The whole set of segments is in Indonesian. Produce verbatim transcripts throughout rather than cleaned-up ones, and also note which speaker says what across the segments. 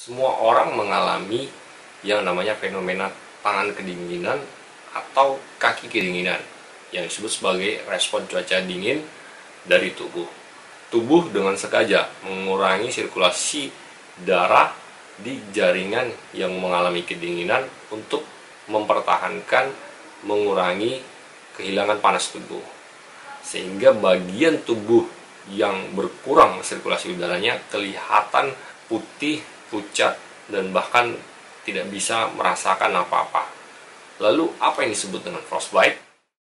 Speaker 1: Semua orang mengalami yang namanya fenomena tangan kedinginan atau kaki kedinginan yang disebut sebagai respon cuaca dingin dari tubuh. Tubuh dengan sengaja mengurangi sirkulasi darah di jaringan yang mengalami kedinginan untuk mempertahankan, mengurangi kehilangan panas tubuh. Sehingga bagian tubuh yang berkurang sirkulasi udaranya kelihatan putih, pucat, dan bahkan tidak bisa merasakan apa-apa. Lalu apa yang disebut dengan frostbite?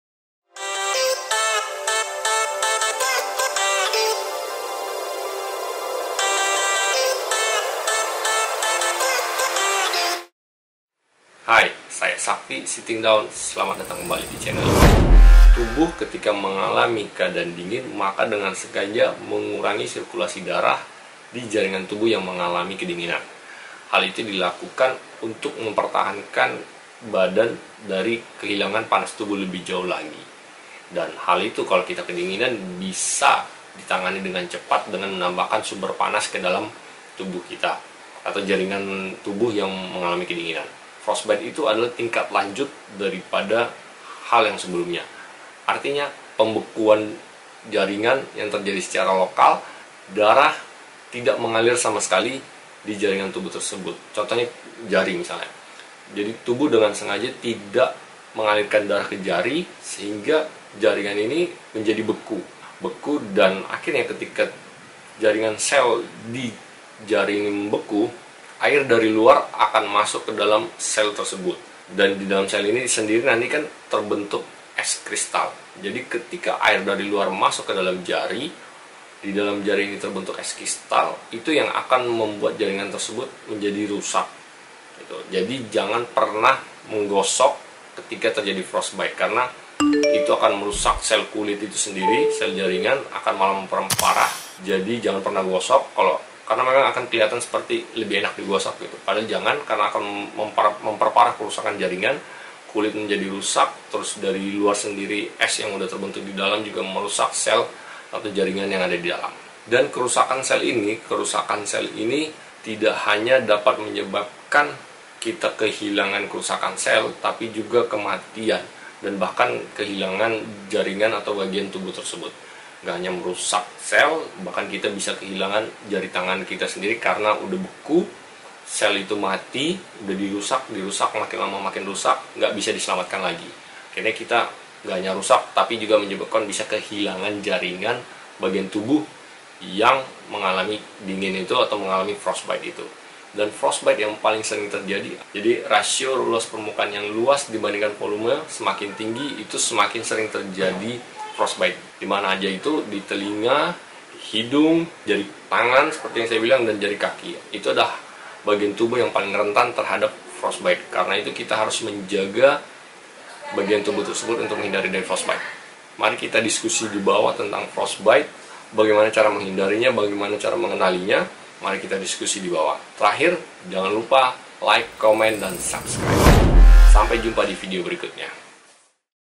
Speaker 1: Hai, saya Sakti Sitting Down. Selamat datang kembali di channel ini. Tubuh ketika mengalami keadaan dingin, maka dengan sengaja mengurangi sirkulasi darah di jaringan tubuh yang mengalami kedinginan. Hal itu dilakukan untuk mempertahankan badan dari kehilangan panas tubuh lebih jauh lagi. Dan hal itu kalau kita kedinginan bisa ditangani dengan cepat dengan menambahkan sumber panas ke dalam tubuh kita atau jaringan tubuh yang mengalami kedinginan. Frostbite itu adalah tingkat lanjut daripada hal yang sebelumnya. Artinya pembekuan jaringan yang terjadi secara lokal, darah tidak mengalir sama sekali di jaringan tubuh tersebut. Contohnya jari misalnya. Jadi tubuh dengan sengaja tidak mengalirkan darah ke jari sehingga jaringan ini menjadi beku. Beku dan akhirnya ketika jaringan sel di jari ini membeku, air dari luar akan masuk ke dalam sel tersebut. Dan di dalam sel ini sendiri nanti kan terbentuk es kristal. Jadi ketika air dari luar masuk ke dalam jari, di dalam jari ini terbentuk es kristal, itu yang akan membuat jaringan tersebut menjadi rusak. Gitu. Jadi jangan pernah menggosok ketika terjadi frostbite, karena itu akan merusak sel kulit itu sendiri, sel jaringan akan malah memperparah. Jadi jangan pernah gosok, kalau karena memang akan kelihatan seperti lebih enak digosok gitu. Padahal jangan, karena akan memper, memperparah kerusakan jaringan, kulit menjadi rusak, terus dari luar sendiri es yang udah terbentuk di dalam juga merusak sel atau jaringan yang ada di dalam. Dan kerusakan sel ini, kerusakan sel ini tidak hanya dapat menyebabkan kita kehilangan kerusakan sel, tapi juga kematian dan bahkan kehilangan jaringan atau bagian tubuh tersebut. Gak hanya merusak sel, bahkan kita bisa kehilangan jari tangan kita sendiri karena udah beku, sel itu mati, udah dirusak, dirusak makin lama makin rusak, nggak bisa diselamatkan lagi. Akhirnya kita gak hanya rusak, tapi juga menyebabkan bisa kehilangan jaringan bagian tubuh yang mengalami dingin itu atau mengalami frostbite itu. Dan frostbite yang paling sering terjadi, jadi rasio luas permukaan yang luas dibandingkan volume semakin tinggi, itu semakin sering terjadi frostbite. Dimana aja itu, di telinga, hidung, jari tangan seperti yang saya bilang, dan jari kaki. Itu adalah bagian tubuh yang paling rentan terhadap frostbite. Karena itu kita harus menjaga bagian tubuh tersebut untuk menghindari dari frostbite. Mari kita diskusi di bawah tentang frostbite, bagaimana cara menghindarinya, bagaimana cara mengenalinya. Mari kita diskusi di bawah. Terakhir, jangan lupa like, comment, dan subscribe. Sampai jumpa di video berikutnya.